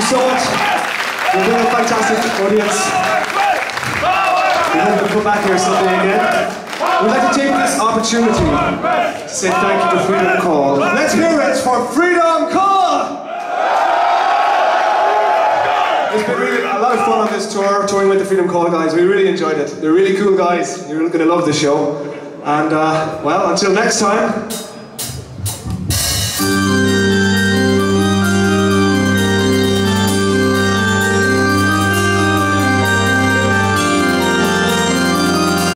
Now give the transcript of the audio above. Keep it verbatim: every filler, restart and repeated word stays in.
so much. We've been a fantastic audience. We hope to come back here someday again. We'd like to take this opportunity to say thank you to Freedom Call. Let's hear it for Freedom Call! It's been really a lot of fun on this tour, touring with the Freedom Call guys. We really enjoyed it. They're really cool guys. You're going to love the show. And, uh, well, until next time.